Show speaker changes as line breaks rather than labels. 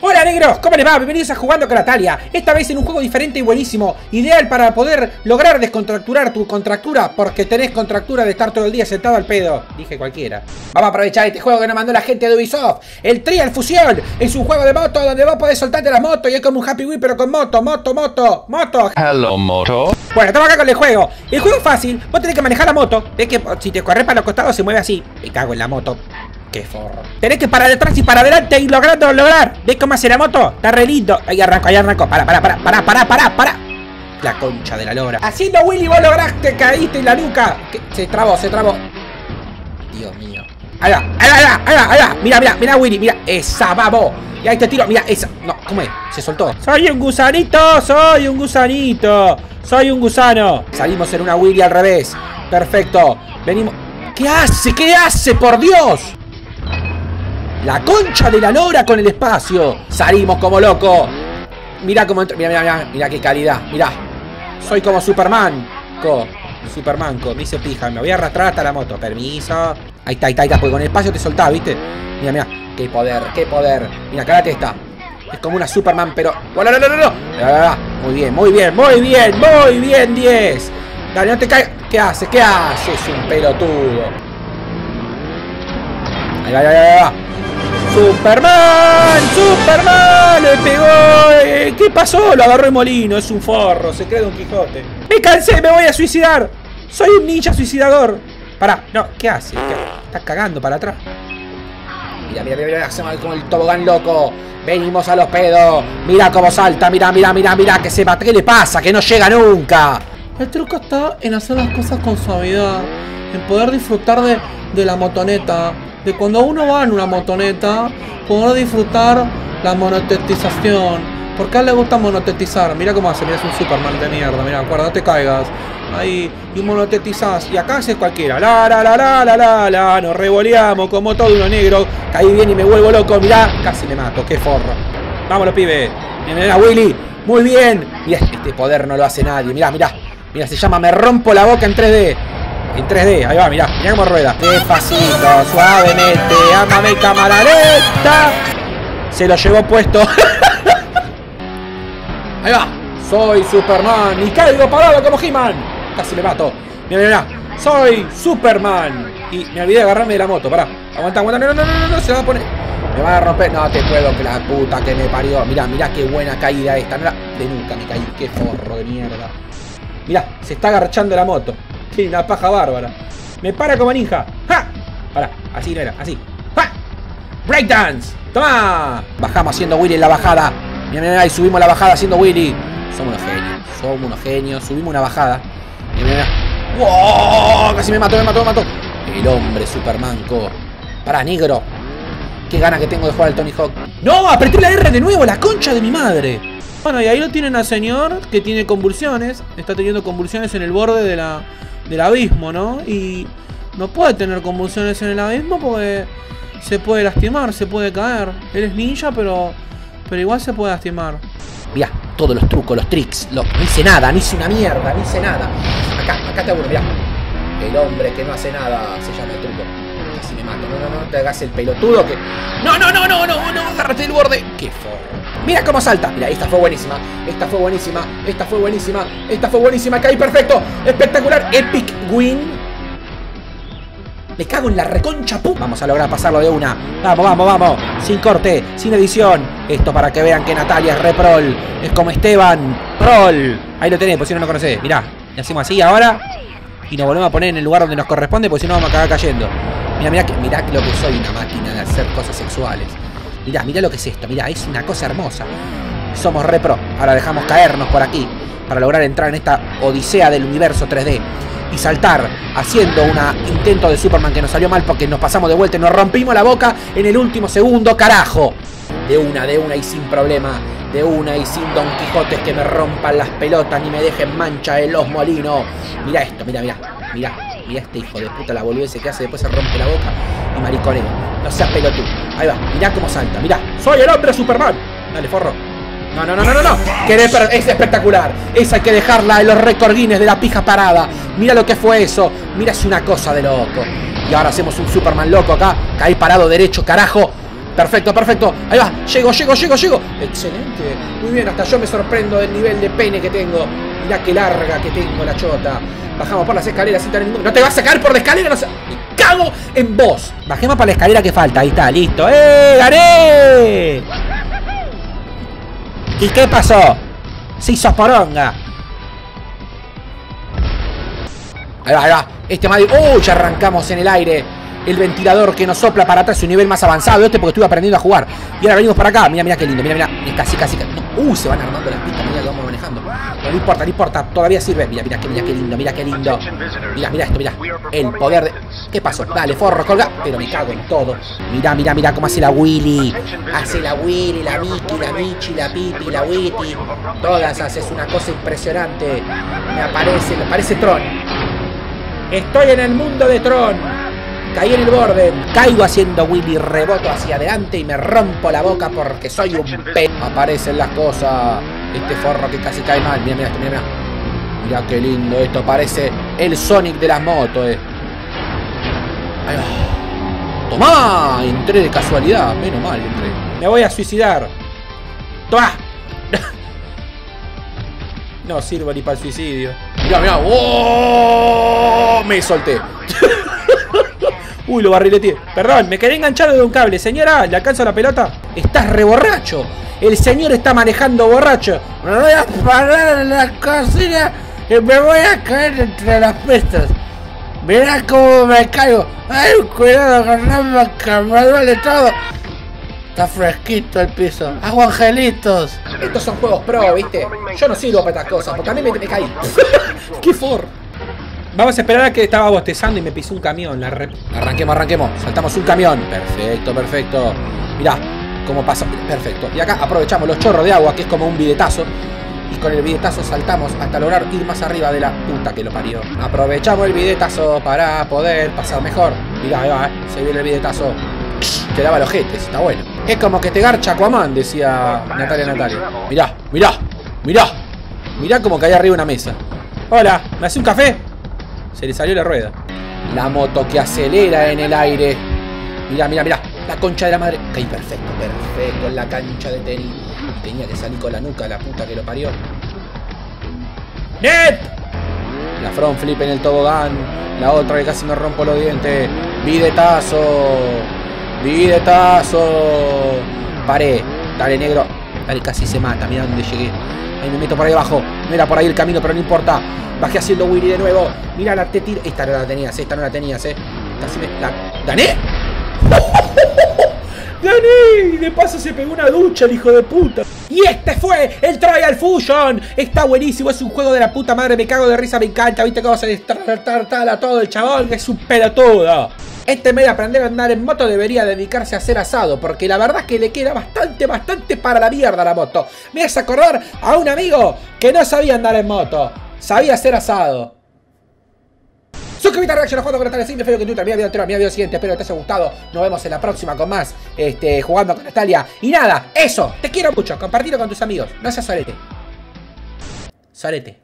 Hola negros, ¿cómo les va? Bienvenidos a Jugando con Natalia. Esta vez en un juego diferente y buenísimo. Ideal para poder lograr descontracturar tu contractura, porque tenés contractura de estar todo el día sentado al pedo. Dije cualquiera. Vamos a aprovechar este juego que nos mandó la gente de Ubisoft. El Trial Fusion. Es un juego de moto donde vos podés soltarte la moto y es como un Happy Wheel pero con moto.
Hello, moto.
Bueno, estamos acá con el juego. El juego es fácil. Vos tenés que manejar la moto. Es que si te corres para los costados se mueve así. Me cago en la moto. Qué forro. Tenés que parar detrás y para adelante y lograr. ¿Ves cómo hace la moto? Está re lindo. Ahí arranco. Para. La concha de la lora. Haciendo Willy vos lograste, caíste en la nuca. Se trabó. Dios mío. Ahí va. Mira Willy, mira. Esa, vamos. Y ahí te tiro, mira, esa. No, ¿cómo es? Se soltó. Soy un gusanito. Soy un gusano. Salimos en una Willy al revés. Perfecto. Venimos. ¿Qué hace? ¡Por Dios! La concha de la lora con el espacio. Salimos como loco. Mirá cómo entra. Mirá qué calidad. Mirá. Soy como Supermanco. Me hice pija. Me voy a arrastrar hasta la moto. Permiso. Ahí está. Porque con el espacio te soltás, ¿viste? Mira. Qué poder. Mira, cárate esta. Es como una Superman, pero. No. Muy bien, 10. Dale, no te caigas. ¿Qué hace? Es un pelotudo. Ahí va. ¡Superman! ¡Le pegó! ¿Qué pasó? Lo agarró el molino. Es un forro. Se cree Don Quijote. ¡Me cansé! ¡Me voy a suicidar! ¡Soy un ninja suicidador! Pará. No, ¿qué hace? Estás cagando para atrás. Mira. Hacemos como el tobogán loco. Venimos a los pedos. Mira cómo salta. Mira. Que se mate. ¿Qué le pasa? Que no llega nunca.
El truco está en hacer las cosas con suavidad, en poder disfrutar de la motoneta, de cuando uno va en una motoneta, poder disfrutar la monotetización, porque a él le gusta monotetizar. Mira cómo hace, mira, es un Superman de mierda, mira, acuerda, no te caigas, ahí, y monotetizás, y acá haces cualquiera, nos revoleamos como todo uno negro, caí bien y me vuelvo loco, mirá, casi me mato, qué forro. Vámonos, pibe, mira Willy, muy bien, mira, este poder no lo hace nadie, Mira, se llama Me rompo la boca en 3D. Ahí va, mirá cómo rueda. Despacito, suavemente, ámame cámara lenta. Se lo llevó puesto. Ahí va. Soy Superman y caigo parado como He-Man. Casi me mato. Mira. Soy Superman. Y me olvidé de agarrarme de la moto, pará. Aguanta. No, se va a poner. Me van a romper. No te puedo, que la puta que me parió. Mirá qué buena caída esta. No de nunca me caí. Qué forro de mierda. Mirá, se está agarchando la moto. Tiene una paja bárbara. Me para como ninja. ¡Ja! Pará, así no era, así. ¡Ja! ¡Breakdance! ¡Toma! Bajamos haciendo Willy en la bajada. Mirá, y subimos la bajada haciendo Willy. Somos unos genios. Subimos una bajada. Mirá. ¡Wow! Casi me mató. El hombre Supermanco. Pará, negro. Qué ganas que tengo de jugar al Tony Hawk. ¡No! Apreté la R de nuevo, la concha de mi madre. Bueno, y ahí lo tienen al señor que tiene convulsiones. Está teniendo convulsiones en el borde del abismo, ¿no? Y no puede tener convulsiones en el abismo porque se puede lastimar, se puede caer. Él es ninja, pero igual se puede lastimar.
Mirá, todos los trucos, los tricks. No hice nada, no hice una mierda, no hice nada. Acá te aburro, mirá. El hombre que no hace nada se llama el truco. Casi me mato. No te hagas el pelotudo que... No, agárrate el borde. Qué forro. Mira cómo salta. Mira, esta fue buenísima. Caí perfecto. Espectacular. Epic win. Me cago en la reconcha. ¡Pum! Vamos a lograr pasarlo de una. Vamos. Sin corte, sin edición. Esto para que vean que Natalia es reprol. Es como Esteban. Prol. Ahí lo tenés, por si no lo conocés. Mirá. Le hacemos así ahora. Y nos volvemos a poner en el lugar donde nos corresponde, porque si no vamos a acabar cayendo. Mirá lo que soy, una máquina de hacer cosas sexuales. Mirá lo que es esto, mirá, es una cosa hermosa. Somos repro. Ahora dejamos caernos por aquí para lograr entrar en esta odisea del universo 3D y saltar haciendo un intento de Superman que nos salió mal porque nos pasamos de vuelta y nos rompimos la boca en el último segundo, carajo. De una y sin problema. De una y sin Don Quijotes que me rompan las pelotas ni me dejen mancha en los molinos. Mirá esto, mirá este hijo de puta, la boludez que hace, después se rompe la boca y mariconeo. No seas pelotudo. Ahí va, mirá cómo salta, mirá. Soy el hombre Superman. Dale, forro. No. Es espectacular. Esa hay que dejarla en los récord Guinness de la pija parada. Mira lo que fue eso. Mira, es una cosa de loco. Y ahora hacemos un Superman loco acá. Caí parado derecho, carajo. Perfecto, perfecto. Ahí va. Llego. Excelente. Muy bien, hasta yo me sorprendo del nivel de pene que tengo. Mirá qué larga que tengo la chota. Bajamos por las escaleras sin tener ningún... ¡No te vas a sacar por la escalera! No sé... ¡Me cago en vos! Bajemos por la escalera que falta. Ahí está, listo. ¡Gané! ¿Y qué pasó? Se hizo poronga. Ahí va. Este Madrid... ¡Uy! Ya arrancamos en el aire. El ventilador que nos sopla para atrás, un nivel más avanzado porque estuve aprendiendo a jugar. Y ahora venimos para acá. Mira qué lindo, mira. Casi. No. Se van armando las pistas, mira que vamos manejando. No importa, todavía sirve. Mira qué lindo. Mira esto, mira. El poder de... ¿Qué pasó? Dale, forro, colga. Pero me cago en todo. Mira cómo hace la Willy. Hace la Willy, la Miki, la Michi, la Pipi, la Witty. Todas haces una cosa impresionante. Me parece Tron. Estoy en el mundo de Tron. Caí en el borde, caigo haciendo Willy, reboto hacia adelante y me rompo la boca porque soy un pe... Aparecen las cosas. Este forro que casi cae mal. Mira esto, mira. Mira qué lindo esto. Parece el Sonic de las motos, Ahí va. ¡Tomá! Entré de casualidad. Menos mal entré. Me voy a suicidar. ¡Tomá! No sirvo ni para el suicidio. Mira. ¡Oh! Me solté. Uy, lo barrileteé. Perdón, me quedé enganchado de un cable. Señora, ¿le alcanzo la pelota? Estás re borracho. El señor está manejando borracho. Me voy a parar en la cocina y me voy a caer entre las pistas. Mirá cómo me caigo. Ay, cuidado con la vaca, me duele todo. Está fresquito el piso. ¡Hago angelitos! Estos son juegos pro, ¿viste? Yo no sirvo para estas cosas, porque a mí me caí. ¡Qué for! Vamos a esperar a que estaba bostezando y me pisó un camión. Arranquemos. Saltamos un camión. Perfecto. Mirá cómo pasa. Perfecto. Y acá aprovechamos los chorros de agua, que es como un bidetazo. Y con el bidetazo saltamos hasta lograr ir más arriba de la puta que lo parió. Aprovechamos el bidetazo para poder pasar mejor. Mirá, ahí va, se viene el bidetazo. Te daba los jetes, está bueno. Es como que te garcha Aquaman, decía Natalia. Mirá como cae arriba una mesa. Hola, ¿me hace un café? Se le salió la rueda. La moto que acelera en el aire. Mirá. La concha de la madre. Caí perfecto. En la cancha de tenis. Tenía que salir con la nuca, la puta que lo parió. ¡Net! La front flip en el tobogán. La otra que casi me rompo los dientes. Bidetazo. Paré. Dale, negro. Dale, casi se mata. Mirá dónde llegué. Ahí me meto por ahí abajo. No era por ahí el camino, pero no importa. Bajé haciendo Willy de nuevo. Mira la tiro. Esta no la tenías, Casi me... ¿Gané? ¡Gané! Y de paso se pegó una ducha el hijo de puta. Y este fue el Trial Fusion. Está buenísimo, es un juego de la puta madre. Me cago de risa, me encanta. ¿Viste cómo se destartala todo el chabón? Que es un pelotudo. Este medio aprender a andar en moto debería dedicarse a hacer asado, porque la verdad es que le queda bastante para la mierda la moto. Me hace acordar a un amigo que no sabía andar en moto, sabía hacer asado. Suscríbete a Reaction a Jugando con Natalia. Sí, me feo que tú también mira video siguiente. Espero que te haya gustado. Nos vemos en la próxima con más Jugando con Natalia. Y nada, eso, te quiero mucho. Compartilo con tus amigos. No seas sorete.